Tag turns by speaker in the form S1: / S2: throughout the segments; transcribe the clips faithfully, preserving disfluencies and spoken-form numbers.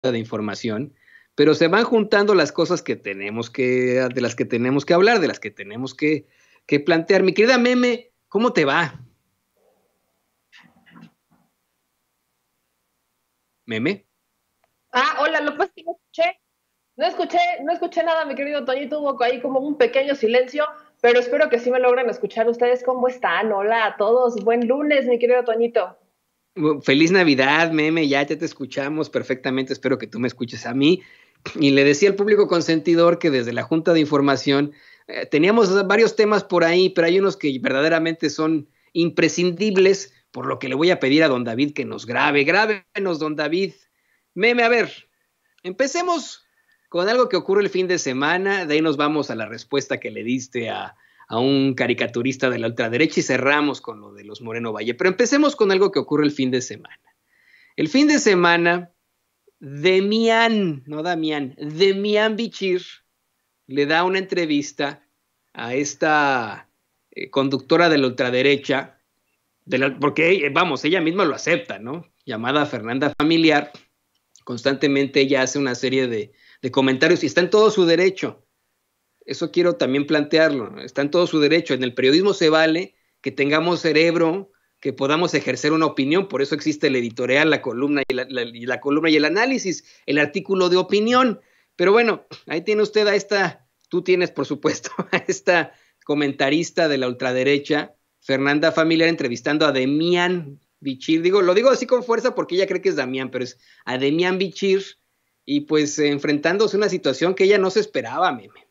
S1: de información, pero se van juntando las cosas que tenemos que, de las que tenemos que hablar, de las que tenemos que, que plantear. Mi querida Meme, ¿cómo te va? ¿Meme?
S2: Ah, hola, lo pues que no escuché, no escuché, no escuché nada, mi querido Toñito, hubo ahí como un pequeño silencio, pero espero que sí me logren escuchar ustedes cómo están. Hola a todos, buen lunes, mi querido Toñito.
S1: Feliz Navidad, Meme, ya, ya te escuchamos perfectamente, espero que tú me escuches a mí. Y le decía al público consentidor que desde la Junta de Información eh, teníamos varios temas por ahí, pero hay unos que verdaderamente son imprescindibles, por lo que le voy a pedir a don David que nos grabe. Grábenos, don David. Meme, a ver, empecemos con algo que ocurre el fin de semana, de ahí nos vamos a la respuesta que le diste a, a un caricaturista de la ultraderecha y cerramos con lo de los Moreno Valle. Pero empecemos con algo que ocurre el fin de semana. El fin de semana, Demian, no Damián, Demian Bichir le da una entrevista a esta eh, conductora de la ultraderecha, de la, porque vamos, ella misma lo acepta, ¿no? Llamada Fernanda Familiar, constantemente ella hace una serie de, de comentarios y está en todo su derecho. Eso quiero también plantearlo, está en todo su derecho. En el periodismo se vale que tengamos cerebro, que podamos ejercer una opinión, por eso existe el editorial, la columna y la, la, y la columna y el análisis, el artículo de opinión. Pero bueno, ahí tiene usted a esta, tú tienes por supuesto a esta comentarista de la ultraderecha, Fernanda Familiar, entrevistando a Demian Bichir. Digo, lo digo así con fuerza porque ella cree que es Damián, pero es a Demian Bichir, y pues eh, enfrentándose a una situación que ella no se esperaba, Meme.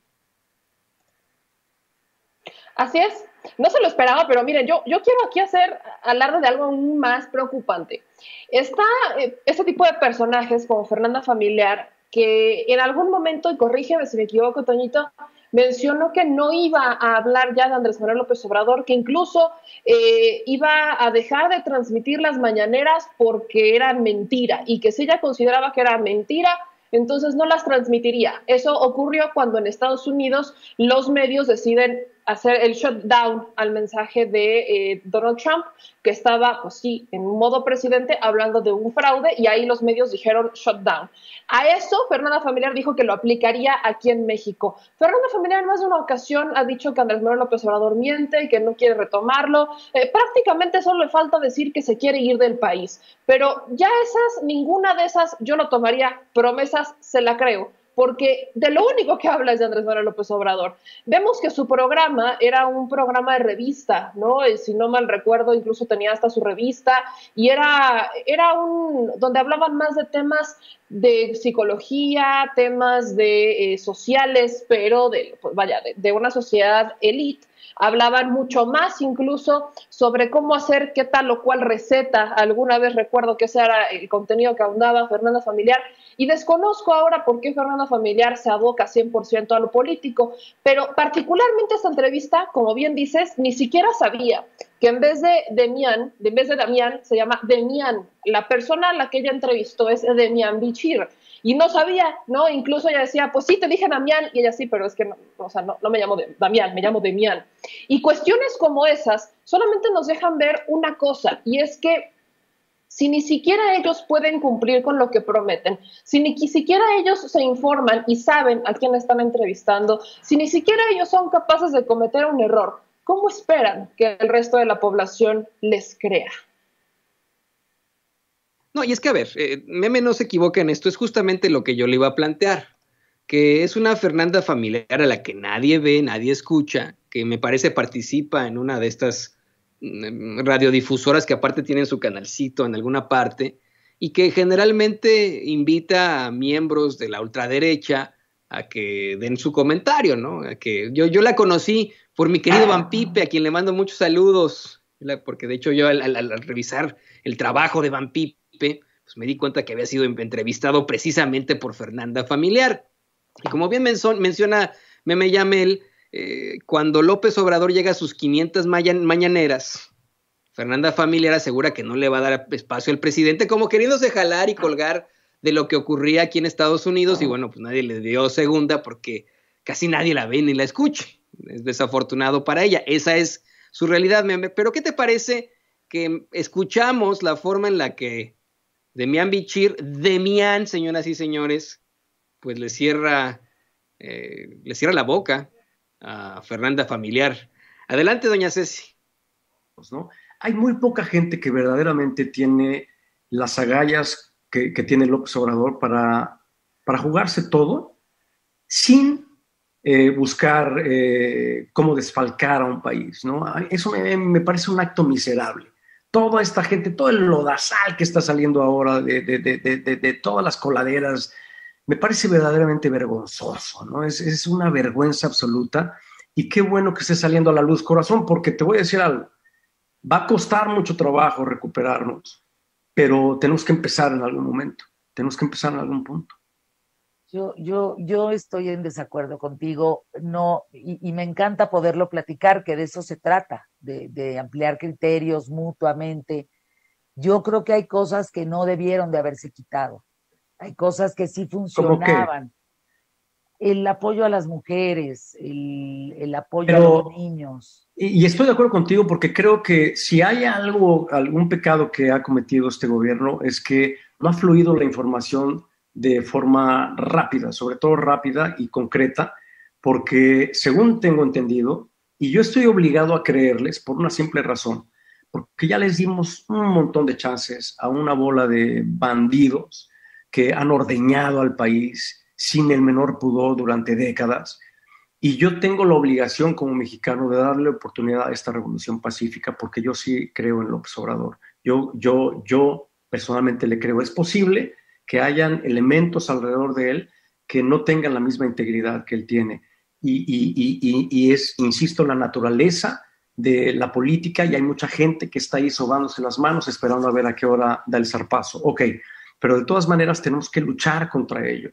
S2: Así es, no se lo esperaba, pero miren, yo, yo quiero aquí hacer alarde de algo aún más preocupante. Está eh, este tipo de personajes como Fernanda Familiar, que en algún momento, y corrígeme si me equivoco, Toñito, mencionó que no iba a hablar ya de Andrés Manuel López Obrador, que incluso eh, iba a dejar de transmitir las mañaneras porque eran mentira, y que si ella consideraba que era mentira, entonces no las transmitiría. Eso ocurrió cuando en Estados Unidos los medios deciden hacer el shutdown al mensaje de eh, Donald Trump, que estaba, pues sí, en modo presidente hablando de un fraude, y ahí los medios dijeron shutdown. A eso Fernanda Familiar dijo que lo aplicaría aquí en México. Fernanda Familiar en más de una ocasión ha dicho que Andrés Manuel López Obrador miente y que no quiere retomarlo. Eh, prácticamente solo le falta decir que se quiere ir del país. Pero ya esas, ninguna de esas yo lo tomaría promesas, se la creo, porque de lo único que habla es de Andrés Manuel López Obrador. Vemos que su programa era un programa de revista, ¿no? Y si no mal recuerdo, incluso tenía hasta su revista, y era, era un, donde hablaban más de temas de psicología, temas de eh, sociales, pero de, pues vaya, de, de una sociedad élite. Hablaban mucho más incluso sobre cómo hacer qué tal o cual receta. Alguna vez recuerdo que ese era el contenido que ahondaba Fernanda Familiar, y desconozco ahora por qué Fernanda Familiar se aboca cien por ciento a lo político, pero particularmente esta entrevista, como bien dices, ni siquiera sabía que en vez de Demian, en vez de Damián, se llama Demian. La persona a la que ella entrevistó es Demian Bichir. Y no sabía, ¿no? Incluso ella decía, pues sí, te dije Damián, y ella sí, pero es que no, o sea, no, no me llamo de, Damián, me llamo Demian. Y cuestiones como esas solamente nos dejan ver una cosa, y es que si ni siquiera ellos pueden cumplir con lo que prometen, si ni siquiera ellos se informan y saben a quién están entrevistando, si ni siquiera ellos son capaces de cometer un error, ¿cómo esperan que el resto de la población les crea?
S1: No, y es que a ver, eh, Meme no se equivoca en esto, es justamente lo que yo le iba a plantear, que es una Fernanda Familiar a la que nadie ve, nadie escucha, que me parece participa en una de estas radiodifusoras que aparte tienen su canalcito en alguna parte, y que generalmente invita a miembros de la ultraderecha a que den su comentario, ¿no? A que yo, yo la conocí por mi querido Van Pipe, a quien le mando muchos saludos, porque de hecho yo al, al, al revisar el trabajo de Van Pipe, pues me di cuenta que había sido entrevistado precisamente por Fernanda Familiar. Y como bien menciona Meme Yamel, Eh, cuando López Obrador llega a sus quinientas mañaneras, Fernanda Familiar asegura que no le va a dar espacio al presidente, como queriéndose jalar y colgar de lo que ocurría aquí en Estados Unidos, y bueno, pues nadie le dio segunda porque casi nadie la ve ni la escucha. Es desafortunado para ella, esa es su realidad. Pero ¿qué te parece que escuchamos la forma en la que Demián Bichir, Demián, señoras y señores, pues le cierra, eh, le cierra la boca a Fernanda Familiar. Adelante, doña Ceci.
S3: ¿No? Hay muy poca gente que verdaderamente tiene las agallas que, que tiene López Obrador para, para jugarse todo sin eh, buscar eh, cómo desfalcar a un país, ¿no? Eso me, me parece un acto miserable. Toda esta gente, todo el lodazal que está saliendo ahora de, de, de, de, de, de todas las coladeras, me parece verdaderamente vergonzoso, ¿no? Es, es una vergüenza absoluta, y qué bueno que esté saliendo a la luz, corazón, porque te voy a decir algo. Va a costar mucho trabajo recuperarnos, pero tenemos que empezar en algún momento, tenemos que empezar en algún punto.
S4: Yo, yo, yo estoy en desacuerdo contigo, no, y, y me encanta poderlo platicar, que de eso se trata, de, de ampliar criterios mutuamente. Yo creo que hay cosas que no debieron de haberse quitado, hay cosas que sí funcionaban. El apoyo a las mujeres, el, el apoyo Pero, a los niños.
S3: Y, y estoy de acuerdo contigo, porque creo que si hay algo, algún pecado que ha cometido este gobierno, es que no ha fluido la información de forma rápida, sobre todo rápida y concreta, porque según tengo entendido, y yo estoy obligado a creerles por una simple razón, porque ya les dimos un montón de chances a una bola de bandidos que han ordeñado al país sin el menor pudor durante décadas, y yo tengo la obligación como mexicano de darle oportunidad a esta revolución pacífica, porque yo sí creo en López Obrador. Yo, yo, yo personalmente le creo. Es posible que hayan elementos alrededor de él que no tengan la misma integridad que él tiene, y, y, y, y, y es, insisto, la naturaleza de la política, y hay mucha gente que está ahí sobándose las manos esperando a ver a qué hora da el zarpazo. Ok, pero de todas maneras tenemos que luchar contra ello.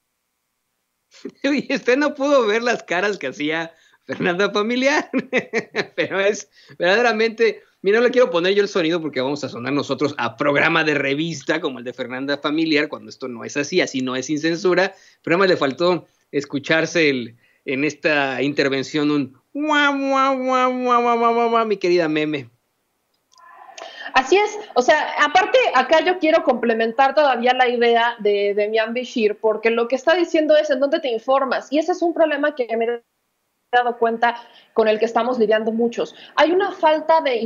S1: Oye, usted no pudo ver las caras que hacía Fernanda Familiar, pero es verdaderamente, mira, no le quiero poner yo el sonido porque vamos a sonar nosotros a programa de revista como el de Fernanda Familiar, cuando esto no es así, así no es sin censura, pero además le faltó escucharse el, en esta intervención un guau, guau, guau, guau, guau, guau, guau, mi querida Meme.
S2: Así es, o sea, aparte acá yo quiero complementar todavía la idea de Demián Bichir, porque lo que está diciendo es en dónde te informas, y ese es un problema que me he dado cuenta con el que estamos lidiando muchos. Hay una falta de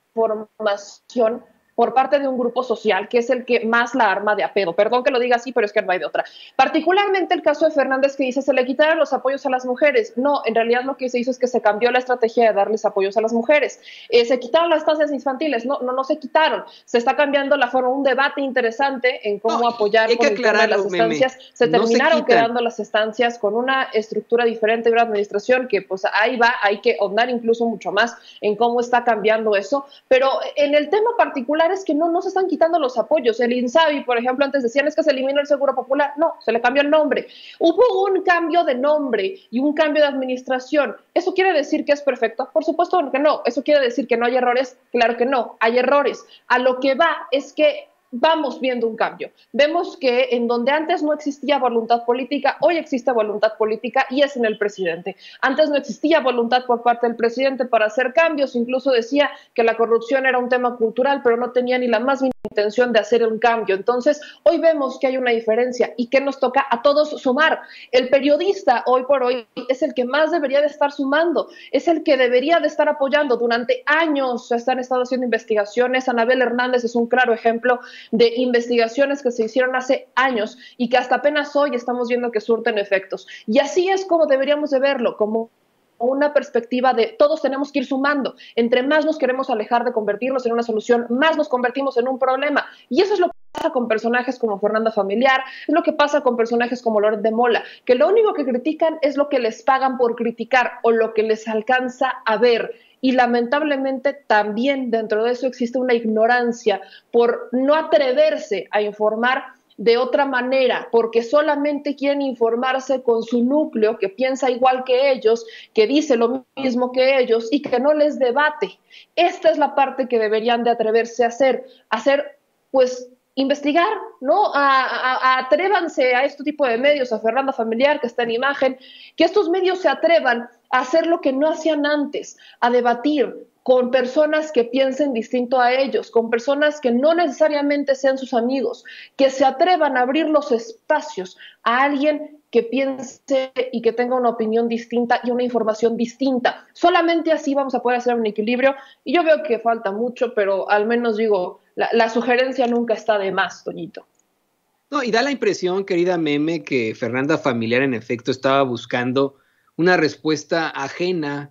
S2: información por parte de un grupo social que es el que más la arma de a pedo. Perdón que lo diga así, pero es que no hay de otra. Particularmente el caso de Fernández, que dice se le quitaron los apoyos a las mujeres. No, en realidad lo que se hizo es que se cambió la estrategia de darles apoyos a las mujeres. Eh, se quitaron las estancias infantiles. No, no, no se quitaron. Se está cambiando la forma, un debate interesante en cómo no, apoyar
S1: con el tema de
S2: las estancias. Meme. Se no terminaron se quedando las estancias con una estructura diferente de una administración que pues ahí va, hay que ahondar incluso mucho más en cómo está cambiando eso. Pero en el tema particular es que no, no se están quitando los apoyos. El INSABI, por ejemplo, antes decían es que se eliminó el Seguro Popular. No, se le cambió el nombre. Hubo un cambio de nombre y un cambio de administración. ¿Eso quiere decir que es perfecto? Por supuesto que no. ¿Eso quiere decir que no hay errores? Claro que no, hay errores. A lo que va es que vamos viendo un cambio. Vemos que en donde antes no existía voluntad política, hoy existe voluntad política y es en el presidente. Antes no existía voluntad por parte del presidente para hacer cambios, incluso decía que la corrupción era un tema cultural, pero no tenía ni la más mínima intención de hacer un cambio. Entonces, hoy vemos que hay una diferencia y que nos toca a todos sumar. El periodista hoy por hoy es el que más debería de estar sumando, es el que debería de estar apoyando. Durante años se han estado haciendo investigaciones. Anabel Hernández es un claro ejemplo de investigaciones que se hicieron hace años y que hasta apenas hoy estamos viendo que surten efectos. Y así es como deberíamos de verlo, como una perspectiva de todos tenemos que ir sumando. Entre más nos queremos alejar de convertirnos en una solución, más nos convertimos en un problema. Y eso es lo que pasa con personajes como Fernanda Familiar, es lo que pasa con personajes como Loret de Mola, que lo único que critican es lo que les pagan por criticar o lo que les alcanza a ver. Y lamentablemente también dentro de eso existe una ignorancia por no atreverse a informar de otra manera, porque solamente quieren informarse con su núcleo que piensa igual que ellos, que dice lo mismo que ellos y que no les debate. Esta es la parte que deberían de atreverse a hacer, hacer pues investigar, ¿no? A, a, a atrévanse a este tipo de medios, a Fernanda Familiar, que está en Imagen, que estos medios se atrevan a hacer lo que no hacían antes, a debatir, con personas que piensen distinto a ellos, con personas que no necesariamente sean sus amigos, que se atrevan a abrir los espacios a alguien que piense y que tenga una opinión distinta y una información distinta. Solamente así vamos a poder hacer un equilibrio, y yo veo que falta mucho, pero al menos digo, la, la sugerencia nunca está de más, Toñito.
S1: No, y da la impresión, querida Meme, que Fernanda Familiar en efecto estaba buscando una respuesta ajena,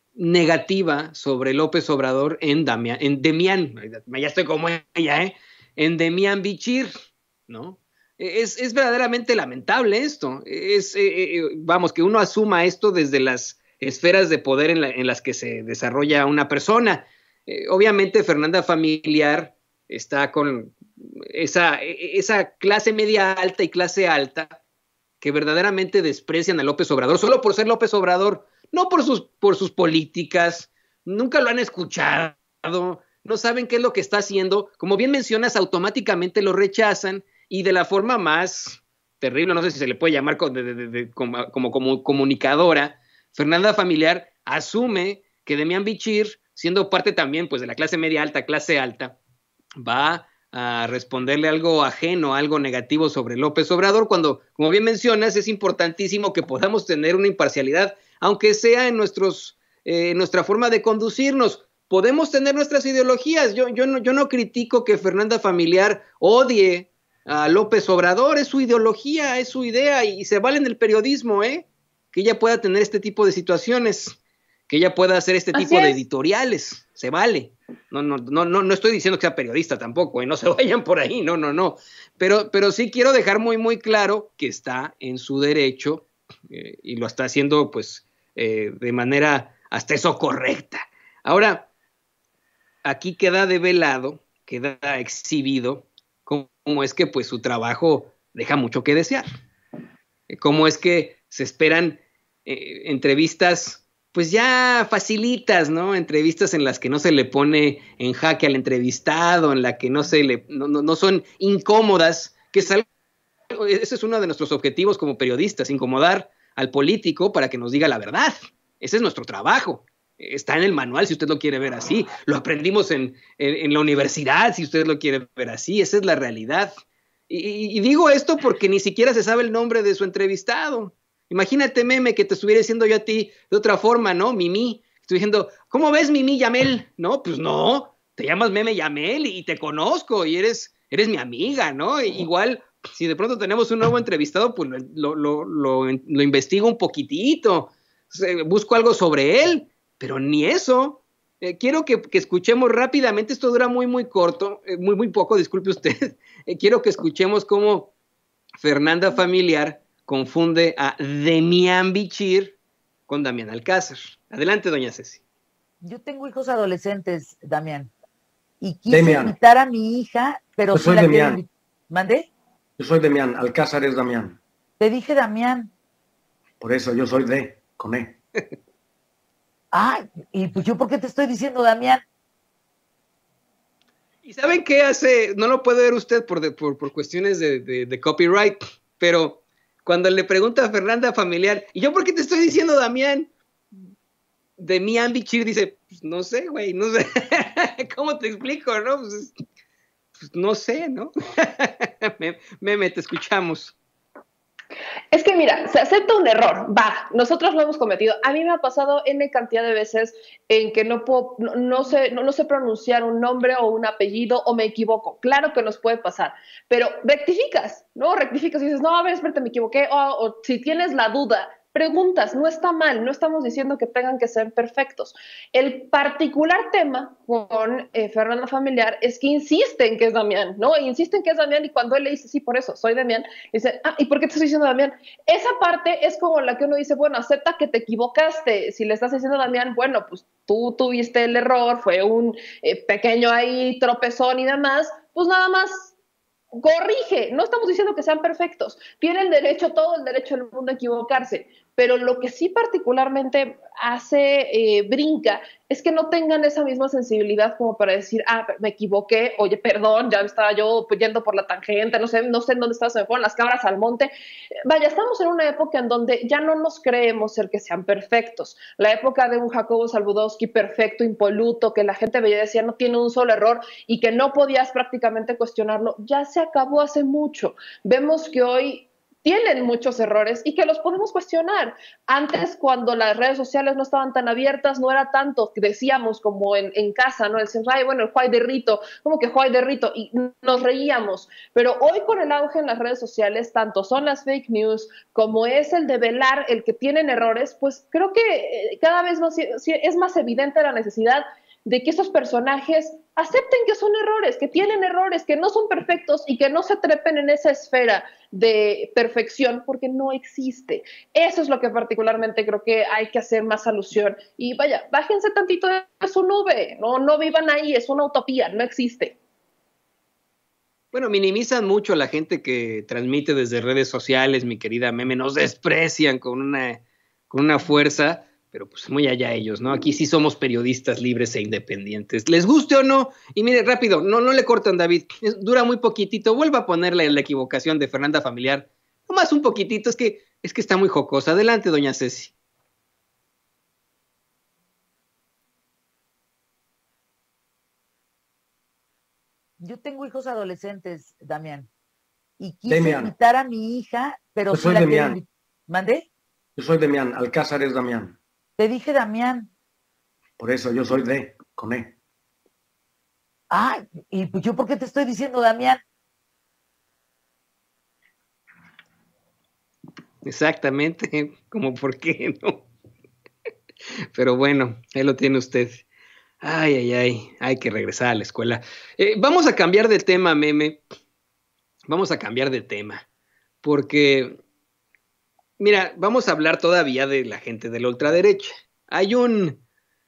S1: negativa sobre López Obrador en Damián, en Demián, ya estoy como ella, ¿eh? En Demián Bichir, ¿no? Es, es verdaderamente lamentable esto. Es, eh, eh, vamos, que uno asuma esto desde las esferas de poder en, la, en las que se desarrolla una persona. Eh, obviamente Fernanda Familiar está con esa, esa clase media alta y clase alta que verdaderamente desprecian a López Obrador solo por ser López Obrador, no por sus, por sus políticas, nunca lo han escuchado, no saben qué es lo que está haciendo. Como bien mencionas, automáticamente lo rechazan, y de la forma más terrible, no sé si se le puede llamar de, de, de, de, como, como, como comunicadora, Fernanda Familiar asume que Demián Bichir, siendo parte también pues de la clase media alta, clase alta, va a responderle algo ajeno, algo negativo sobre López Obrador, cuando, como bien mencionas, es importantísimo que podamos tener una imparcialidad, aunque sea en nuestros, eh, nuestra forma de conducirnos. Podemos tener nuestras ideologías. Yo, yo, no, yo no critico que Fernanda Familiar odie a López Obrador, es su ideología, es su idea, y se vale en el periodismo, ¿eh? Que ella pueda tener este tipo de situaciones, que ella pueda hacer este
S2: Así
S1: tipo
S2: es.
S1: de editoriales, se vale. No, no, no, no, no estoy diciendo que sea periodista tampoco, ¿eh? No se vayan por ahí, no, no, no. Pero, pero sí quiero dejar muy, muy claro que está en su derecho, eh, y lo está haciendo, pues, eh, de manera hasta eso correcta. Ahora, aquí queda develado, queda exhibido cómo es que pues su trabajo deja mucho que desear, cómo es que se esperan eh, entrevistas pues ya facilitas, ¿no? Entrevistas en las que no se le pone en jaque al entrevistado, en la que no se le no, no, no son incómodas, que es algo, ese es uno de nuestros objetivos como periodistas, incomodar al político para que nos diga la verdad. Ese es nuestro trabajo. Está en el manual, si usted lo quiere ver así. Lo aprendimos en, en, en la universidad, si usted lo quiere ver así. Esa es la realidad. Y, y digo esto porque ni siquiera se sabe el nombre de su entrevistado. Imagínate, Meme, que te estuviera diciendo yo a ti de otra forma, ¿no? Mimi. Estoy diciendo, ¿cómo ves, Mimi Yamel? No, pues no. Te llamas Meme Yamel y te conozco y eres, eres mi amiga, ¿no? Igual, si de pronto tenemos un nuevo entrevistado, pues lo, lo, lo, lo investigo un poquitito. Busco algo sobre él. Pero ni eso. Eh, quiero que, que escuchemos rápidamente, esto dura muy, muy corto, eh, muy, muy poco, disculpe usted. Eh, quiero que escuchemos cómo Fernanda Familiar confunde a Demián Bichir con Damián Alcázar. Adelante, doña Ceci.
S4: Yo tengo hijos adolescentes, Damián, y quise
S3: Demián.
S4: invitar a mi hija, pero
S3: Yo
S4: sí
S3: soy
S4: la
S3: Demián.
S4: quiero. ¿Mandé?
S3: Yo soy Demián, Alcázar es Damián.
S4: Te dije Damián.
S3: Por eso yo soy de, con E.
S4: Ah, y pues yo, ¿por qué te estoy diciendo Damián?
S1: ¿Y saben qué hace? No lo puede ver usted por, de, por, por cuestiones de, de, de copyright, pero cuando le pregunta a Fernanda Familiar, ¿y yo por qué te estoy diciendo Damián? Demián Bichir dice, pues no sé, güey, no sé. ¿Cómo te explico, no? Pues, pues no sé, ¿no? Meme, te escuchamos.
S2: Es que mira, se acepta un error, va, nosotros lo hemos cometido. A mí me ha pasado N cantidad de veces en que no puedo, no, no sé, no, no sé pronunciar un nombre o un apellido o me equivoco. Claro que nos puede pasar, pero rectificas, ¿no? Rectificas y dices, no, a ver, espérate, me equivoqué. O, o si tienes la duda, preguntas, no está mal, no estamos diciendo que tengan que ser perfectos. El particular tema con eh, Fernanda Familiar es que insiste en que es Damián, ¿no? Insiste en que es Damián y cuando él le dice, sí, por eso, soy Damián, dice, ah, ¿y por qué te estoy diciendo Damián? Esa parte es como la que uno dice, bueno, acepta que te equivocaste. Si le estás diciendo Damián, bueno, pues tú tuviste el error, fue un eh, pequeño ahí tropezón y demás, pues nada más corrige. No estamos diciendo que sean perfectos. Tienen derecho, todo el derecho del mundo a equivocarse. pero lo que sí particularmente hace, eh, brinca, es que no tengan esa misma sensibilidad como para decir, ah, me equivoqué, oye, perdón, ya estaba yo yendo por la tangente, no sé, no sé en dónde estaba, se me fueron las cabras al monte. Vaya, estamos en una época en donde ya no nos creemos ser que sean perfectos. La época de un Jacobo Saludowski perfecto, impoluto, que la gente veía y decía no tiene un solo error y que no podías prácticamente cuestionarlo, ya se acabó hace mucho. Vemos que hoy tienen muchos errores y que los podemos cuestionar. Antes, cuando las redes sociales no estaban tan abiertas, no era tanto que decíamos como en, en casa, ¿no? Decíamos, ay, bueno, el Juay de Rito, como que Juay de Rito, y nos reíamos. Pero hoy con el auge en las redes sociales, tanto son las fake news como es el develar el que tienen errores, pues creo que cada vez más, es más evidente la necesidad de que esos personajes acepten que son errores, que tienen errores, que no son perfectos y que no se trepen en esa esfera de perfección porque no existe. Eso es lo que particularmente creo que hay que hacer más alusión. Y vaya, bájense tantito de su nube, no, no vivan ahí, es una utopía, no existe.
S1: Bueno, minimizan mucho a la gente que transmite desde redes sociales, mi querida Meme, nos desprecian con una, con una fuerza, pero pues muy allá ellos, ¿no? Aquí sí somos periodistas libres e independientes. Les guste o no, y mire, rápido, no, no le cortan, David, es, dura muy poquitito, vuelva a ponerle la equivocación de Fernanda Familiar, nomás un poquitito, es que, es que está muy jocosa. Adelante, doña Ceci.
S4: Yo tengo hijos adolescentes, Damián, y quise
S3: Demian.
S4: invitar a mi hija, pero
S3: Yo
S4: si
S3: soy
S4: la
S3: Demian.
S4: quiero invi- ¿Mandé?
S3: Yo soy Demián, Alcázar es Damián.
S4: Te dije Damián.
S3: Por eso yo soy de, con E.
S4: Ah, ¿y pues yo por qué te estoy diciendo Damián?
S1: Exactamente, como por qué, ¿no? Pero bueno, ahí lo tiene usted. Ay, ay, ay, hay que regresar a la escuela. Eh, vamos a cambiar de tema, Meme. Vamos a cambiar de tema. Porque, mira, vamos a hablar todavía de la gente de la ultraderecha. Hay un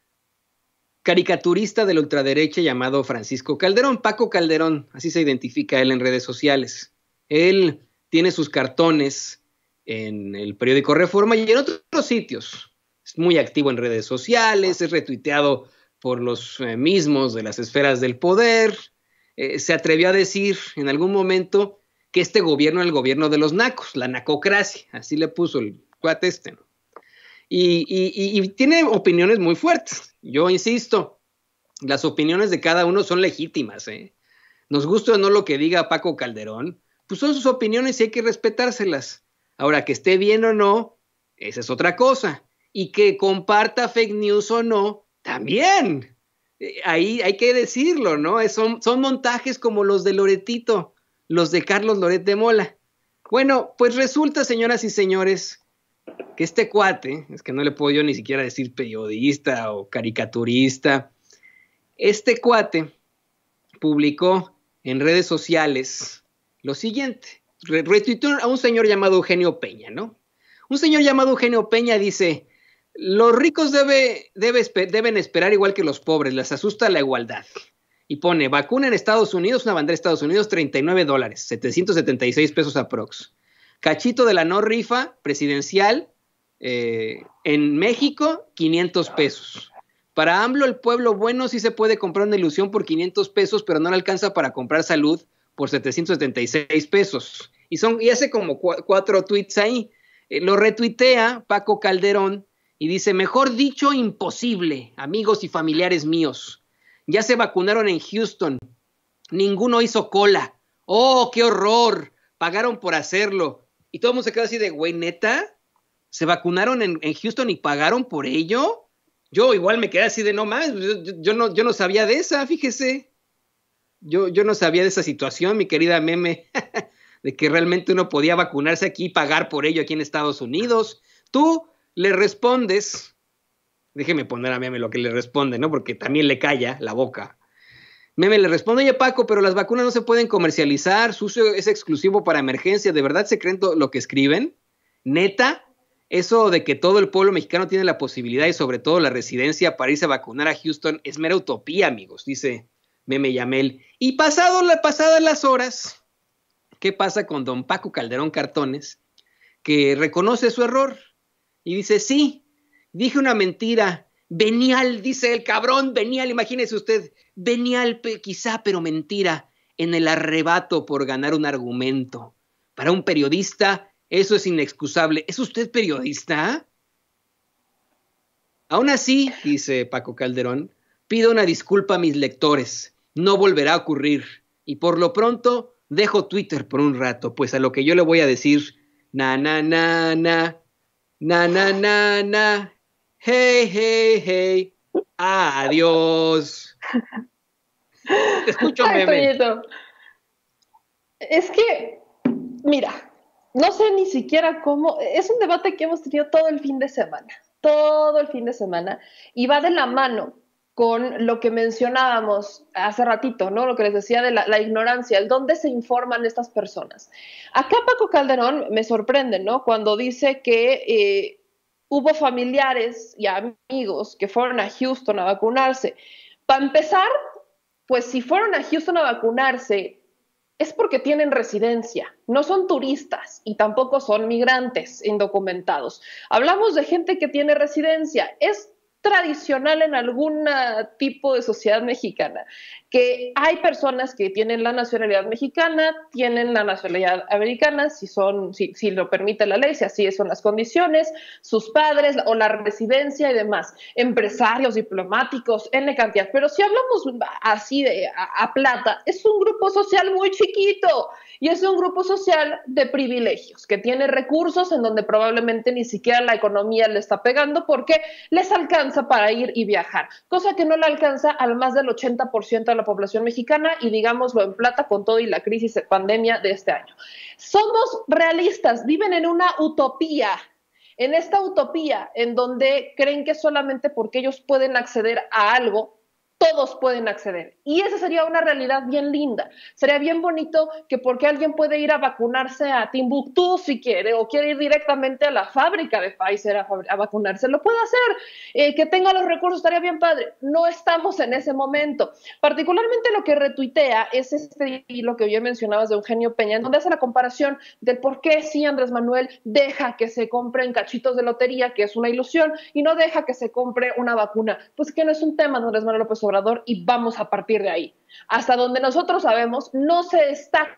S1: caricaturista de la ultraderecha llamado Francisco Calderón, Paco Calderón, así se identifica él en redes sociales. Él tiene sus cartones en el periódico Reforma y en otros sitios. Es muy activo en redes sociales, es retuiteado por los eh, mismos de las esferas del poder. Eh, se atrevió a decir en algún momento que este gobierno es el gobierno de los nacos, la nacocracia, así le puso el cuate este, ¿no? Y, y, y tiene opiniones muy fuertes. Yo insisto, las opiniones de cada uno son legítimas, ¿eh? Nos guste o no lo que diga Paco Calderón, pues son sus opiniones y hay que respetárselas. Ahora, que esté bien o no, esa es otra cosa. Y que comparta fake news o no, también. Eh, ahí hay que decirlo, ¿no? Son, son montajes como los de Loretito, los de Carlos Loret de Mola. Bueno, pues resulta, señoras y señores, que este cuate, es que no le puedo yo ni siquiera decir periodista o caricaturista, este cuate publicó en redes sociales lo siguiente, retuiteó a un señor llamado Eugenio Peña, ¿no? Un señor llamado Eugenio Peña dice, los ricos debe, debe, deben esperar igual que los pobres, les asusta la igualdad. Y pone, vacuna en Estados Unidos, una bandera de Estados Unidos, treinta y nueve dólares, setecientos setenta y seis pesos aprox. Cachito de la no rifa presidencial eh, en México, quinientos pesos. Para AMLO, el pueblo bueno sí se puede comprar una ilusión por quinientos pesos, pero no le alcanza para comprar salud por setecientos setenta y seis pesos. Y, son, y hace como cu cuatro tweets ahí. Eh, lo retuitea Paco Calderón y dice, mejor dicho, imposible, amigos y familiares míos. Ya se vacunaron en Houston. Ninguno hizo cola. ¡Oh, qué horror! Pagaron por hacerlo. Y todo el mundo se quedó así de, güey, ¿neta? ¿Se vacunaron en, en Houston y pagaron por ello? Yo igual me quedé así de, no más, yo, yo, yo, no, yo no sabía de esa, fíjese. Yo, yo no sabía de esa situación, mi querida Meme, de que realmente uno podía vacunarse aquí y pagar por ello aquí en Estados Unidos. Tú le respondes, déjeme poner a Meme lo que le responde, ¿no? Porque también le calla la boca. Meme le responde, oye Paco, pero las vacunas no se pueden comercializar, su uso es exclusivo para emergencia, ¿de verdad se creen lo que escriben? ¿Neta? Eso de que todo el pueblo mexicano tiene la posibilidad y sobre todo la residencia para irse a vacunar a Houston es mera utopía, amigos, dice Meme Yamel. Y pasado la, pasadas las horas, ¿qué pasa con don Paco Calderón Cartones? Que reconoce su error Y dice, sí, dije una mentira. Venial, dice el cabrón, venial, imagínese usted. Venial, quizá, pero mentira. En el arrebato por ganar un argumento. Para un periodista, eso es inexcusable. ¿Es usted periodista? Aún así, dice Paco Calderón, pido una disculpa a mis lectores. No volverá a ocurrir. Y por lo pronto, dejo Twitter por un rato, pues a lo que yo le voy a decir, na, na, na, na, na, na, na, na, hey, hey, hey, adiós. Te escucho,
S2: Ay,
S1: meme.
S2: Toñito. Es que, mira, no sé ni siquiera cómo, es un debate que hemos tenido todo el fin de semana, todo el fin de semana, y va de la mano con lo que mencionábamos hace ratito, ¿no? Lo que les decía de la, la ignorancia, el dónde se informan estas personas. Acá Paco Calderón me sorprende, ¿no? Cuando dice que eh, hubo familiares y amigos que fueron a Houston a vacunarse. Para empezar, pues si fueron a Houston a vacunarse, es porque tienen residencia, no son turistas y tampoco son migrantes indocumentados. Hablamos de gente que tiene residencia. Es tradicional en algún tipo de sociedad mexicana que hay personas que tienen la nacionalidad mexicana, tienen la nacionalidad americana, si son, si, si lo permite la ley, si así son las condiciones, sus padres o la residencia y demás, empresarios, diplomáticos, en cantidad. Pero si hablamos así de a, a plata, es un grupo social muy chiquito y es un grupo social de privilegios, que tiene recursos en donde probablemente ni siquiera la economía le está pegando porque les alcanza para ir y viajar, cosa que no le alcanza al más del ochenta por ciento de la población mexicana y digámoslo en plata con todo y la crisis de pandemia de este año. Somos realistas, viven en una utopía, en esta utopía en donde creen que solamente porque ellos pueden acceder a algo, todos pueden acceder. Y esa sería una realidad bien linda. Sería bien bonito que porque alguien puede ir a vacunarse a Timbuktu si quiere, o quiere ir directamente a la fábrica de Pfizer a, a vacunarse, lo puede hacer. Eh, que tenga los recursos, estaría bien padre. No estamos en ese momento. Particularmente lo que retuitea es este hilo que hoy mencionabas de Eugenio Peña, en donde hace la comparación del por qué sí Andrés Manuel deja que se compren cachitos de lotería, que es una ilusión, y no deja que se compre una vacuna. Pues que no es un tema de Andrés Manuel López Obrador, y vamos a partir de ahí. Hasta donde nosotros sabemos, no se está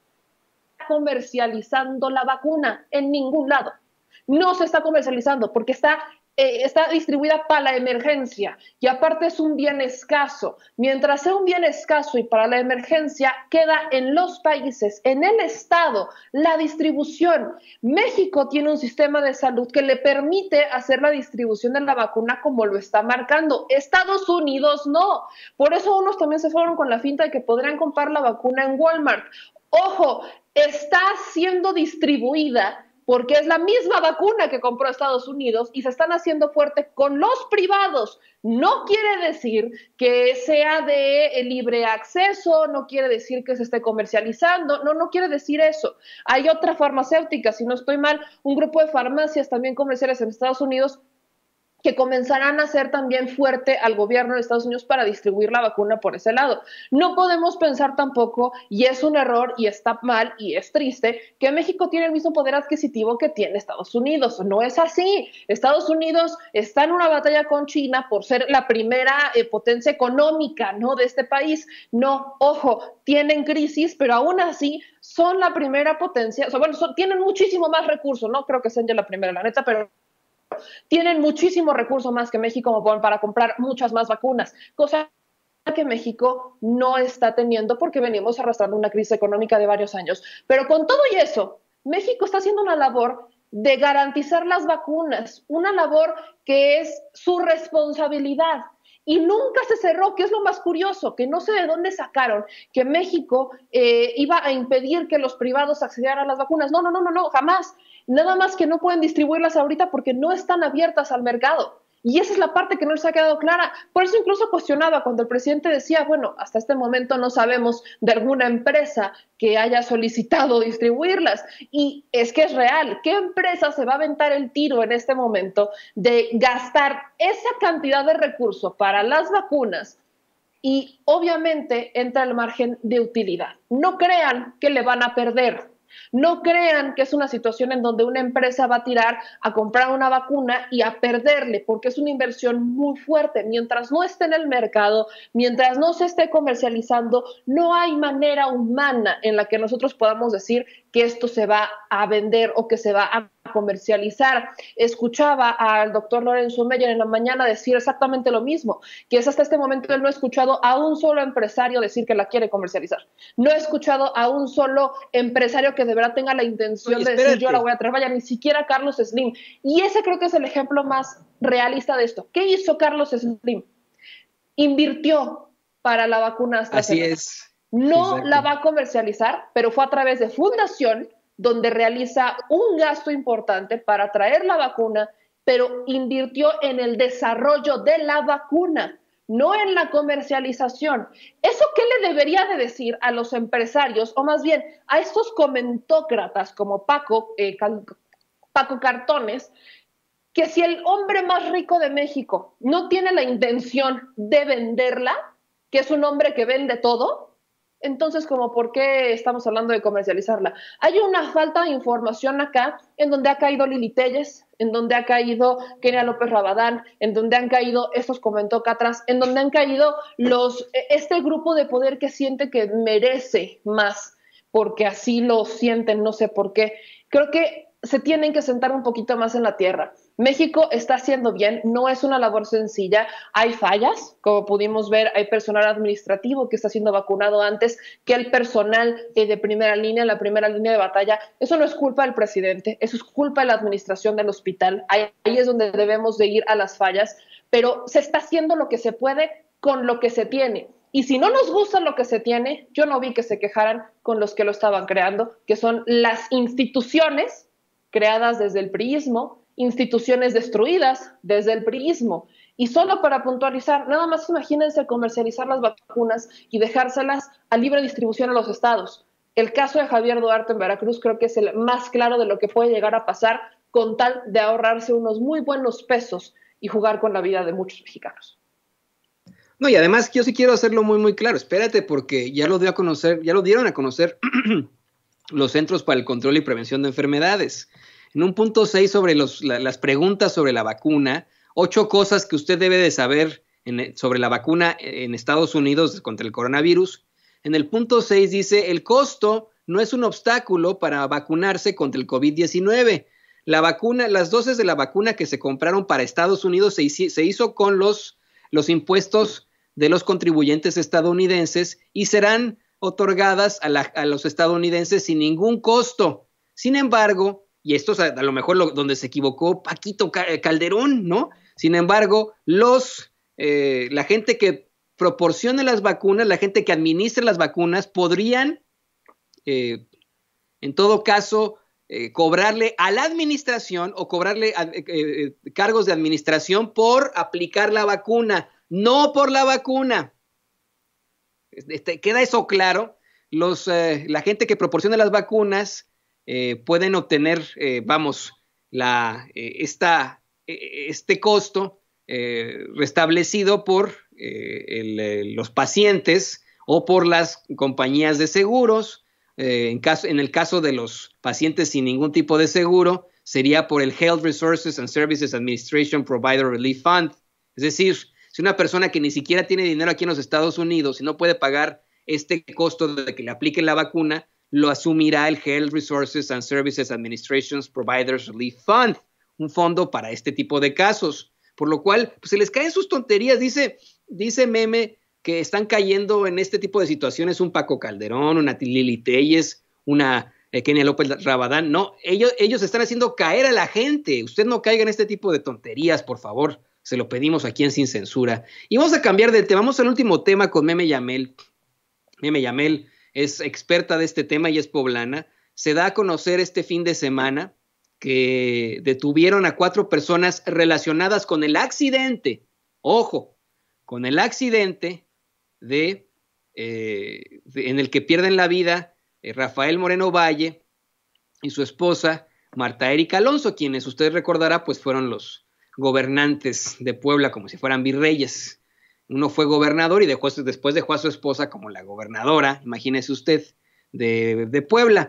S2: comercializando la vacuna en ningún lado. No se está comercializando porque está, eh, está distribuida para la emergencia y aparte es un bien escaso. Mientras sea un bien escaso y para la emergencia, queda en los países, en el Estado, la distribución. México tiene un sistema de salud que le permite hacer la distribución de la vacuna como lo está marcando. Estados Unidos no. Por eso unos también se fueron con la finta de que podrían comprar la vacuna en Walmart. Ojo, está siendo distribuida porque es la misma vacuna que compró Estados Unidos y se están haciendo fuerte con los privados. No quiere decir que sea de libre acceso, no quiere decir que se esté comercializando, no, no quiere decir eso. Hay otra farmacéutica, si no estoy mal, un grupo de farmacias también comerciales en Estados Unidos que comenzarán a hacer también fuerte al gobierno de Estados Unidos para distribuir la vacuna por ese lado. No podemos pensar tampoco, y es un error, y está mal, y es triste, que México tiene el mismo poder adquisitivo que tiene Estados Unidos. No es así. Estados Unidos está en una batalla con China por ser la primera eh, potencia económica, ¿no?, de este país. No, ojo, tienen crisis, pero aún así son la primera potencia. O sea, bueno, son, tienen muchísimo más recursos, no creo que sean ya la primera, la neta, pero tienen muchísimo recurso más que México para comprar muchas más vacunas, cosa que México no está teniendo porque venimos arrastrando una crisis económica de varios años. Pero con todo y eso, México está haciendo una labor de garantizar las vacunas, una labor que es su responsabilidad. Y nunca se cerró, que es lo más curioso, que no sé de dónde sacaron que México eh, iba a impedir que los privados accedieran a las vacunas. No, no, no, no, no, jamás. Nada más que no pueden distribuirlas ahorita porque no están abiertas al mercado. Y esa es la parte que no les ha quedado clara. Por eso incluso cuestionaba cuando el presidente decía, bueno, hasta este momento no sabemos de alguna empresa que haya solicitado distribuirlas. Y es que es real. ¿Qué empresa se va a aventar el tiro en este momento de gastar esa cantidad de recursos para las vacunas? Y obviamente entra el margen de utilidad. No crean que le van a perder. No crean que es una situación en donde una empresa va a tirar a comprar una vacuna y a perderle, porque es una inversión muy fuerte. Mientras no esté en el mercado, mientras no se esté comercializando, no hay manera humana en la que nosotros podamos decir que esto se va a vender o que se va a comercializar. Escuchaba al doctor Lorenzo Meyer en la mañana decir exactamente lo mismo, que es hasta este momento él no ha escuchado a un solo empresario decir que la quiere comercializar. No he escuchado a un solo empresario que de verdad tenga la intención Oye, de decir yo la voy a traer, vaya, ni siquiera Carlos Slim. Y ese creo que es el ejemplo más realista de esto. ¿Qué hizo Carlos Slim? Invirtió para la vacuna AstraZeneca.
S1: Así es.
S2: No
S1: Exacto.
S2: la va a comercializar, pero fue a través de fundación donde realiza un gasto importante para traer la vacuna, pero invirtió en el desarrollo de la vacuna, no en la comercialización. ¿Eso qué le debería de decir a los empresarios, o más bien a estos comentócratas como Paco, eh, Paco Cartones, que si el hombre más rico de México no tiene la intención de venderla, que es un hombre que vende todo, entonces, ¿como por qué estamos hablando de comercializarla? Hay una falta de información acá en donde ha caído Lili Telles, en donde ha caído Kenia López Rabadán, en donde han caído estos comentócratas, en donde han caído los, este grupo de poder que siente que merece más, porque así lo sienten, no sé por qué. Creo que se tienen que sentar un poquito más en la tierra. México está haciendo bien, no es una labor sencilla, hay fallas, como pudimos ver, hay personal administrativo que está siendo vacunado antes que el personal de primera línea, la primera línea de batalla. Eso no es culpa del presidente, eso es culpa de la administración del hospital, ahí, ahí es donde debemos de ir a las fallas, pero se está haciendo lo que se puede con lo que se tiene. Y si no nos gusta lo que se tiene, yo no vi que se quejaran con los que lo estaban creando, que son las instituciones creadas desde el priismo, instituciones destruidas desde el priismo. Y solo para puntualizar, nada más imagínense comercializar las vacunas y dejárselas a libre distribución a los estados. El caso de Javier Duarte en Veracruz creo que es el más claro de lo que puede llegar a pasar con tal de ahorrarse unos muy buenos pesos y jugar con la vida de muchos mexicanos.
S1: No, y además yo sí quiero hacerlo muy, muy claro. Espérate, porque ya lo dio a conocer, ya lo dieron a conocer los Centros para el Control y Prevención de Enfermedades. En un punto seis sobre los, la, las preguntas sobre la vacuna, ocho cosas que usted debe de saber en, sobre la vacuna en Estados Unidos contra el coronavirus. En el punto seis dice, el costo no es un obstáculo para vacunarse contra el COVID diecinueve. La vacuna, las dosis de la vacuna que se compraron para Estados Unidos se, se hizo con los, los impuestos de los contribuyentes estadounidenses y serán otorgadas a, la, a los estadounidenses sin ningún costo. Sin embargo, y esto es a, a lo mejor lo, donde se equivocó Paquito Calderón, ¿no? Sin embargo, los, eh, la gente que proporcione las vacunas, la gente que administre las vacunas, podrían, eh, en todo caso, eh, cobrarle a la administración o cobrarle a, eh, eh, cargos de administración por aplicar la vacuna, no por la vacuna. Este, ¿queda eso claro? Los, eh, la gente que proporciona las vacunas Eh, pueden obtener, eh, vamos, la, eh, esta, eh, este costo eh, restablecido por eh, el, eh, los pacientes o por las compañías de seguros. Eh, en, caso, en el caso de los pacientes sin ningún tipo de seguro, sería por el Health Resources and Services Administration Provider Relief Fund. Es decir, si una persona que ni siquiera tiene dinero aquí en los Estados Unidos y no puede pagar este costo de que le apliquen la vacuna, lo asumirá el Health Resources and Services Administration Providers Relief Fund, un fondo para este tipo de casos, por lo cual pues, se les caen sus tonterías. Dice, dice Meme que están cayendo en este tipo de situaciones un Paco Calderón, una Lili Telles, una eh, Kenia López Rabadán. No, ellos, ellos están haciendo caer a la gente. Usted no caiga en este tipo de tonterías, por favor. Se lo pedimos aquí en Sin Censura. Y vamos a cambiar de tema. Vamos al último tema con Meme Yamel. Meme Yamel es experta de este tema y es poblana. Se da a conocer este fin de semana que detuvieron a cuatro personas relacionadas con el accidente, ojo, con el accidente de, eh, de en el que pierden la vida eh, Rafael Moreno Valle y su esposa Marta Erika Alonso, quienes usted recordará pues fueron los gobernantes de Puebla como si fueran virreyes. Uno fue gobernador y dejó, después dejó a su esposa como la gobernadora, imagínese usted, de, de Puebla.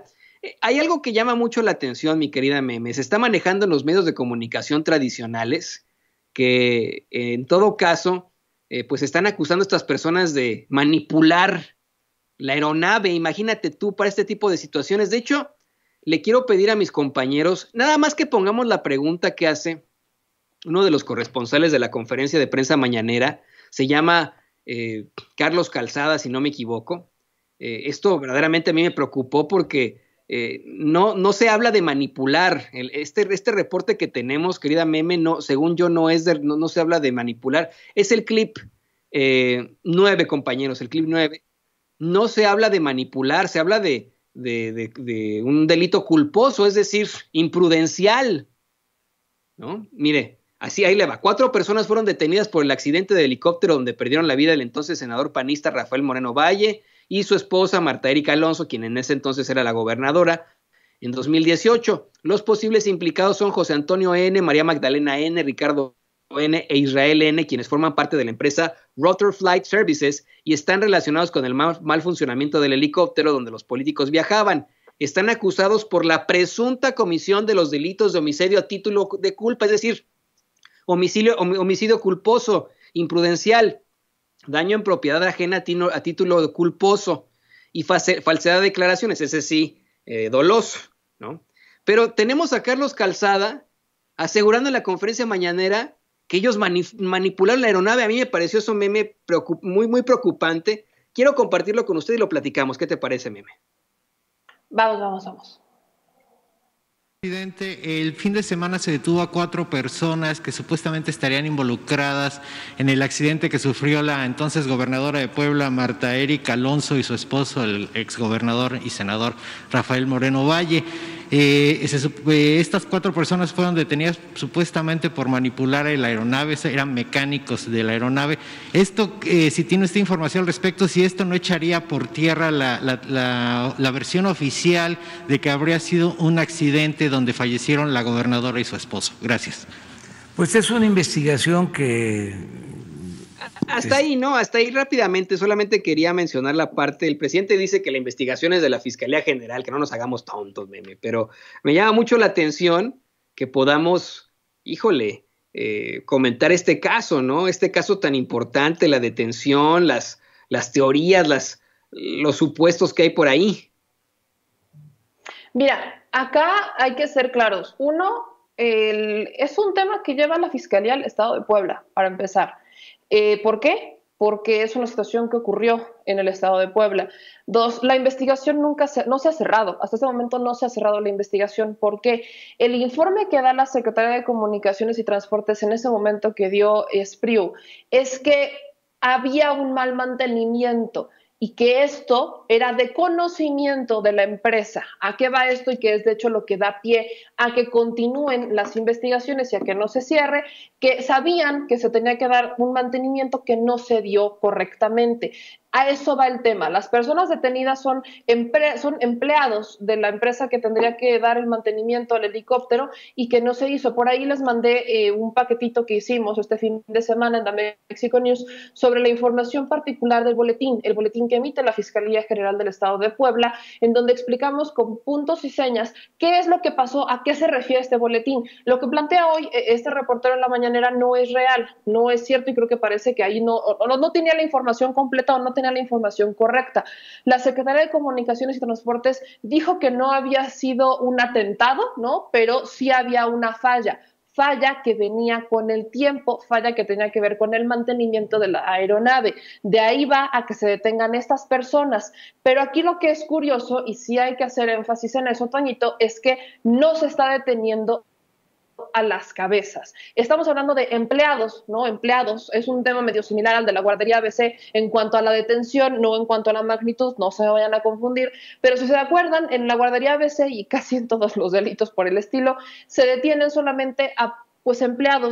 S1: Hay algo que llama mucho la atención, mi querida Meme. Se está manejando en los medios de comunicación tradicionales que, eh, en todo caso, eh, pues están acusando a estas personas de manipular la aeronave. Imagínate tú para este tipo de situaciones. De hecho, le quiero pedir a mis compañeros, nada más que pongamos la pregunta que hace uno de los corresponsales de la conferencia de prensa mañanera. Se llama eh, Carlos Calzada, si no me equivoco. Eh, esto verdaderamente a mí me preocupó porque eh, no, no se habla de manipular. El, este, este reporte que tenemos, querida Meme, no, según yo no es de, no, no se habla de manipular. Es el clip eh, nueve, compañeros, el clip nueve. No se habla de manipular, se habla de, de, de, de un delito culposo, es decir, imprudencial, ¿no? Mire, así ahí le va. Cuatro personas fueron detenidas por el accidente de helicóptero donde perdieron la vida el entonces senador panista Rafael Moreno Valle y su esposa Marta Erika Alonso, quien en ese entonces era la gobernadora, en dos mil dieciocho. Los posibles implicados son José Antonio N., María Magdalena N., Ricardo N. e Israel N., quienes forman parte de la empresa Rotor Flight Services y están relacionados con el mal, mal funcionamiento del helicóptero donde los políticos viajaban. Están acusados por la presunta comisión de los delitos de homicidio a título de culpa, es decir, homicidio, homicidio culposo, imprudencial, daño en propiedad ajena a, tino, a título culposo y falsedad de declaraciones, ese sí, eh, doloso, ¿no? Pero tenemos a Carlos Calzada asegurando en la conferencia mañanera que ellos mani manipularon la aeronave. A mí me pareció eso, Meme, muy, muy preocupante. Quiero compartirlo con usted y lo platicamos. ¿Qué te parece, Meme?
S2: Vamos, vamos, vamos.
S5: Presidente, el fin de semana se detuvo a cuatro personas que supuestamente estarían involucradas en el accidente que sufrió la entonces gobernadora de Puebla, Marta Erika Alonso, y su esposo, el exgobernador y senador Rafael Moreno Valle. Eh, se, eh, estas cuatro personas fueron detenidas supuestamente por manipular la aeronave, eran mecánicos de la aeronave. Esto, eh, si tiene usted información al respecto, si esto no echaría por tierra la, la, la, la versión oficial de que habría sido un accidente donde fallecieron la gobernadora y su esposo. Gracias.
S6: Pues es una investigación que...
S1: Hasta ahí, ¿no? Hasta ahí rápidamente, solamente quería mencionar la parte, el presidente dice que la investigación es de la Fiscalía General, que no nos hagamos tontos, Meme, pero me llama mucho la atención que podamos, híjole, eh, comentar este caso, ¿no? Este caso tan importante, la detención, las, las teorías, las, los supuestos que hay por ahí.
S2: Mira, acá hay que ser claros. Uno, el, es un tema que lleva la Fiscalía al Estado de Puebla, para empezar. Eh, ¿Por qué? Porque es una situación que ocurrió en el Estado de Puebla. Dos, la investigación nunca se, no se ha cerrado. Hasta este momento no se ha cerrado la investigación. ¿Por qué? El informe que da la Secretaría de Comunicaciones y Transportes en ese momento que dio Espriu es que había un mal mantenimiento y que esto era de conocimiento de la empresa. ¿A qué va esto? Y que es de hecho lo que da pie a que continúen las investigaciones y a que no se cierre, que sabían que se tenía que dar un mantenimiento que no se dio correctamente. A eso va el tema. Las personas detenidas son, empre son empleados de la empresa que tendría que dar el mantenimiento al helicóptero y que no se hizo. Por ahí les mandé eh, un paquetito que hicimos este fin de semana en la Mexico News sobre la información particular del boletín, el boletín que emite la Fiscalía General del Estado de Puebla, en donde explicamos con puntos y señas qué es lo que pasó, a qué se refiere este boletín. Lo que plantea hoy este reportero en la mañanera no es real, no es cierto, y creo que parece que ahí no, no, no tenía la información completa o no tenía la información correcta. La Secretaría de Comunicaciones y Transportes dijo que no había sido un atentado, ¿no? Pero sí había una falla. Falla que venía con el tiempo, falla que tenía que ver con el mantenimiento de la aeronave. De ahí va a que se detengan estas personas. Pero aquí lo que es curioso, y sí hay que hacer énfasis en eso, Toñito, es que no se está deteniendo a las cabezas. Estamos hablando de empleados, ¿no? Empleados, es un tema medio similar al de la guardería A B C en cuanto a la detención, no en cuanto a la magnitud, no se vayan a confundir, pero si se acuerdan, en la guardería A B C y casi en todos los delitos por el estilo, se detienen solamente a pues empleados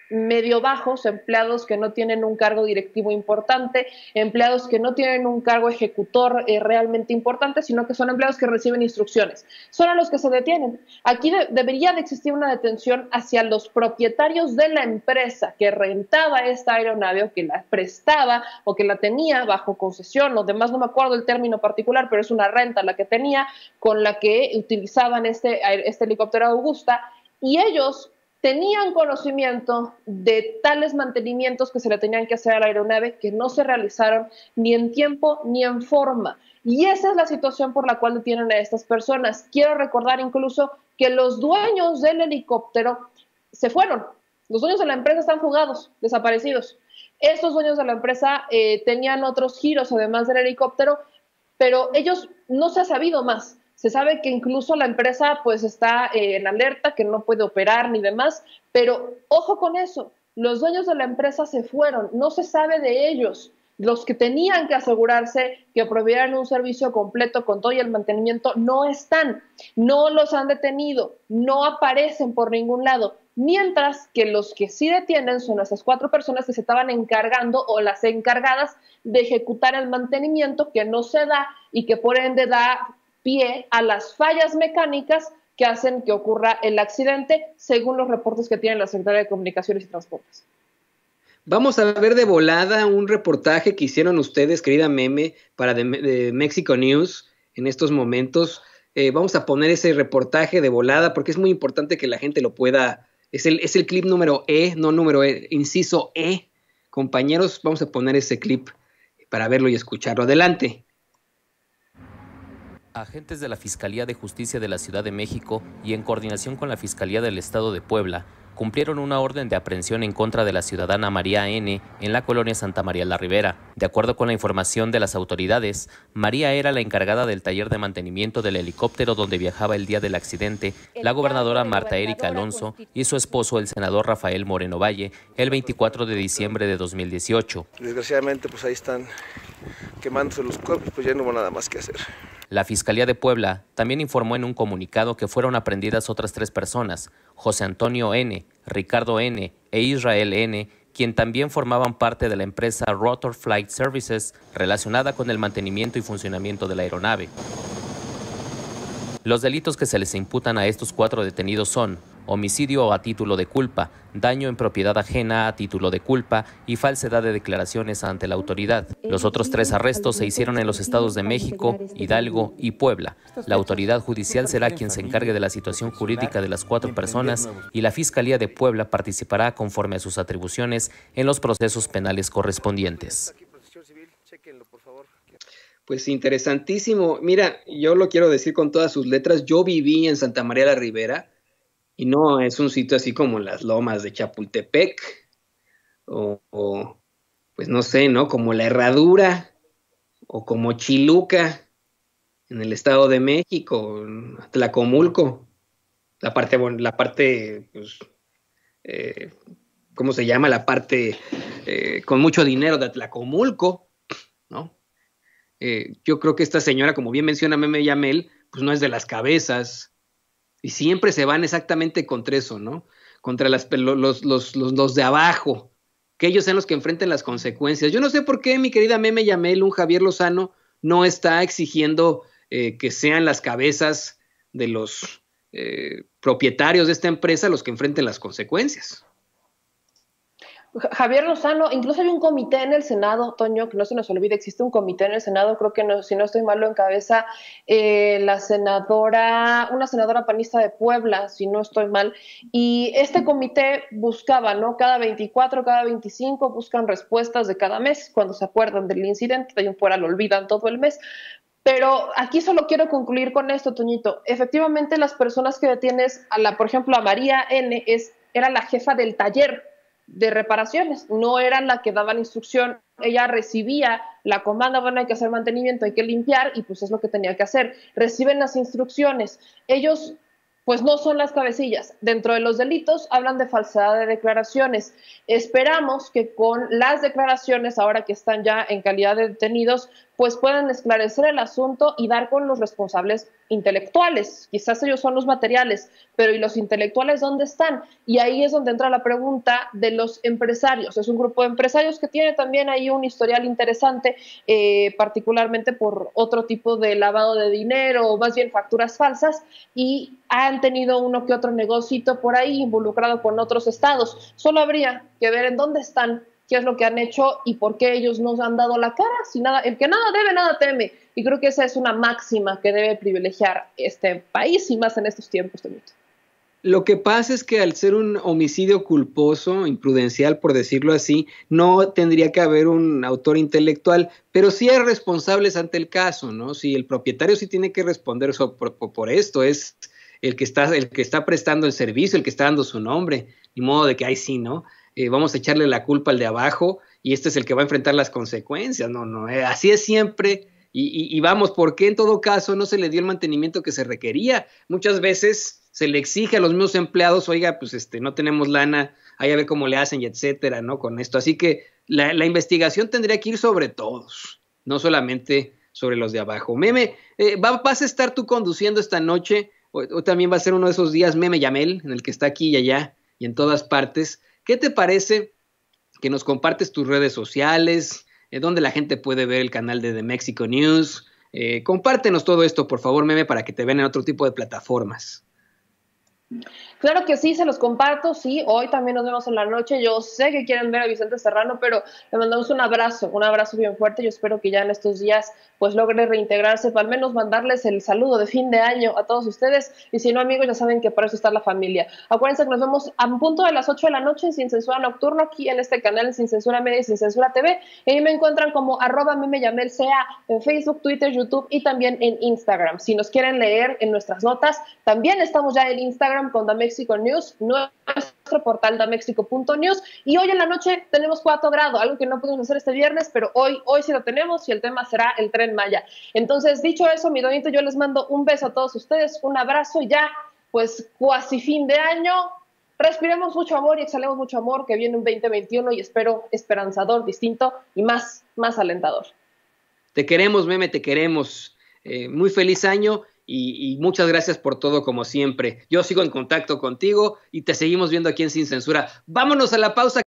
S2: medio bajos, empleados que no tienen un cargo directivo importante, empleados que no tienen un cargo ejecutor eh, realmente importante, sino que son empleados que reciben instrucciones. Son a los que se detienen. Aquí de, debería de existir una detención hacia los propietarios de la empresa que rentaba esta aeronave o que la prestaba o que la tenía bajo concesión o demás, no me acuerdo el término particular, pero es una renta la que tenía, con la que utilizaban este, este helicóptero Augusta, y ellos tenían conocimiento de tales mantenimientos que se le tenían que hacer a la aeronave que no se realizaron ni en tiempo ni en forma. Y esa es la situación por la cual detienen a estas personas. Quiero recordar incluso que los dueños del helicóptero se fueron. Los dueños de la empresa están fugados, desaparecidos. Estos dueños de la empresa eh, tenían otros giros además del helicóptero, pero ellos no se ha sabido más. Se sabe que incluso la empresa pues está eh, en alerta, que no puede operar ni demás, pero ojo con eso, los dueños de la empresa se fueron, no se sabe de ellos. Los que tenían que asegurarse que proveyeran un servicio completo con todo y el mantenimiento no están, no los han detenido, no aparecen por ningún lado, mientras que los que sí detienen son esas cuatro personas que se estaban encargando o las encargadas de ejecutar el mantenimiento que no se da y que por ende da pie a las fallas mecánicas que hacen que ocurra el accidente, según los reportes que tiene la Secretaría de Comunicaciones y Transportes.
S1: Vamos a ver de volada un reportaje que hicieron ustedes, querida Meme, para de, de Mexico News en estos momentos. Eh, vamos a poner ese reportaje de volada porque es muy importante que la gente lo pueda. Es el, es el clip número E, no número E, inciso E. Compañeros, vamos a poner ese clip para verlo y escucharlo. Adelante.
S7: Agentes de la Fiscalía de Justicia de la Ciudad de México y en coordinación con la Fiscalía del Estado de Puebla cumplieron una orden de aprehensión en contra de la ciudadana María N. en la colonia Santa María la Ribera. De acuerdo con la información de las autoridades, María era la encargada del taller de mantenimiento del helicóptero donde viajaba el día del accidente la gobernadora Marta Erika Alonso y su esposo, el senador Rafael Moreno Valle, el veinticuatro de diciembre de dos mil dieciocho.
S8: Desgraciadamente, pues ahí están quemándose los cuerpos, pues ya no hubo nada más que hacer.
S7: La Fiscalía de Puebla también informó en un comunicado que fueron aprendidas otras tres personas, José Antonio N., Ricardo N. e Israel N., quien también formaban parte de la empresa Rotor Flight Services, relacionada con el mantenimiento y funcionamiento de la aeronave. Los delitos que se les imputan a estos cuatro detenidos son homicidio a título de culpa, daño en propiedad ajena a título de culpa y falsedad de declaraciones ante la autoridad. Los otros tres arrestos se hicieron en los estados de México, Hidalgo y Puebla. La autoridad judicial será quien se encargue de la situación jurídica de las cuatro personas y la Fiscalía de Puebla participará conforme a sus atribuciones en los procesos penales correspondientes.
S1: Pues interesantísimo. Mira, yo lo quiero decir con todas sus letras. Yo viví en Santa María la Ribera y no es un sitio así como las lomas de Chapultepec o, o pues no sé, ¿no? Como La Herradura o como Chiluca en el Estado de México, Tlacomulco, la parte, la parte, pues, eh, ¿cómo se llama? La parte eh, con mucho dinero de Tlacomulco, ¿no? Eh, yo creo que esta señora, como bien menciona Meme Yamel, pues no es de las cabezas y siempre se van exactamente contra eso, ¿no? Contra las, los, los, los, los de abajo, que ellos sean los que enfrenten las consecuencias. Yo no sé por qué mi querida Meme Yamel, un Javier Lozano, no está exigiendo eh, que sean las cabezas de los eh, propietarios de esta empresa los que enfrenten las consecuencias.
S2: Javier Lozano, incluso hay un comité en el Senado, Toño, que no se nos olvide, existe un comité en el Senado, creo que no, si no estoy mal lo encabeza eh, la senadora, una senadora panista de Puebla, si no estoy mal, y este comité buscaba, ¿no? Cada veinticuatro, cada veinticinco buscan respuestas de cada mes, cuando se acuerdan del incidente, de ahí en fuera lo olvidan todo el mes. Pero aquí solo quiero concluir con esto, Toñito. Efectivamente, las personas que detienes, a la, por ejemplo, a María N., es, era la jefa del taller de reparaciones, no eran la que daban instrucción, ella recibía la comanda, bueno, hay que hacer mantenimiento, hay que limpiar, y pues es lo que tenía que hacer, reciben las instrucciones, ellos pues no son las cabecillas. Dentro de los delitos hablan de falsedad de declaraciones. Esperamos que con las declaraciones, ahora que están ya en calidad de detenidos, pues puedan esclarecer el asunto y dar con los responsables intelectuales. Quizás ellos son los materiales, pero ¿y los intelectuales dónde están? Y ahí es donde entra la pregunta de los empresarios. Es un grupo de empresarios que tiene también ahí un historial interesante, eh, particularmente por otro tipo de lavado de dinero, o más bien facturas falsas, y han tenido uno que otro negocito por ahí involucrado con otros estados. Solo habría que ver en dónde están, qué es lo que han hecho y por qué ellos nos han dado la cara. Si nada, el que nada debe, nada teme. Y creo que esa es una máxima que debe privilegiar este país y más en estos tiempos, Toñito.
S1: Lo que pasa es que al ser un homicidio culposo, imprudencial, por decirlo así, no tendría que haber un autor intelectual, pero sí hay responsables ante el caso, ¿no? Si el propietario sí tiene que responder so, por, por esto, es el que está, el que está prestando el servicio, el que está dando su nombre, ni modo de que, ay, sí, ¿no? Eh, vamos a echarle la culpa al de abajo y este es el que va a enfrentar las consecuencias. No, no, eh, así es siempre. Y, y, y vamos, ¿por qué en todo caso no se le dio el mantenimiento que se requería? Muchas veces se le exige a los mismos empleados, oiga, pues este, no tenemos lana, hay a ver cómo le hacen y etcétera, ¿no? Con esto. Así que la, la investigación tendría que ir sobre todos, no solamente sobre los de abajo. Meme, eh, ¿va, ¿vas a estar tú conduciendo esta noche? O, o también va a ser uno de esos días Meme Yamel, en el que está aquí y allá y en todas partes. ¿Qué te parece que nos compartes tus redes sociales, eh, donde la gente puede ver el canal de The Mexico News? Eh, compártenos todo esto, por favor, Meme, para que te vean en otro tipo de plataformas.
S2: Claro que sí, se los comparto, sí, hoy también nos vemos en la noche. Yo sé que quieren ver a Vicente Serrano, pero le mandamos un abrazo, un abrazo bien fuerte. Yo espero que ya en estos días pues logre reintegrarse, para al menos mandarles el saludo de fin de año a todos ustedes. Y si no, amigos, ya saben que para eso está la familia. Acuérdense que nos vemos a punto de las ocho de la noche en Sin Censura Nocturno, aquí en este canal, en Sin Censura Media y Sin Censura T V. Y ahí me encuentran como arroba memeyamelsea en Facebook, Twitter, YouTube y también en Instagram. Si nos quieren leer en nuestras notas, también estamos ya en Instagram con The Mexico News, nuestro portal damexico punto news, y hoy en la noche tenemos cuarto grado, algo que no pudimos hacer este viernes, pero hoy, hoy sí lo tenemos y el tema será el Tren Maya. Entonces, dicho eso, mi Donito, yo les mando un beso a todos ustedes, un abrazo y ya, pues, cuasi fin de año. Respiremos mucho amor y exhalemos mucho amor, que viene un veinte veintiuno y espero esperanzador, distinto y más, más alentador.
S1: Te queremos, Meme, te queremos. Eh, muy feliz año. Y, y muchas gracias por todo, como siempre. Yo sigo en contacto contigo y te seguimos viendo aquí en Sin Censura. Vámonos a la pausa.